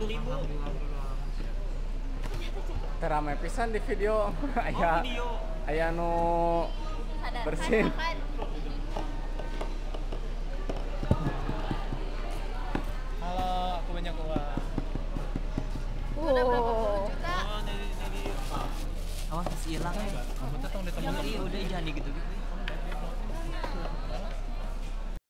7.000. Teramai pisan di video. Aya Video. aya nu bersin. Halo, aku banyak uang. Udah berapa puluh juta? Oh, dari Awas masih hilang ya. kamu tuh tong di temen. Iya udah jangan gitu gitu.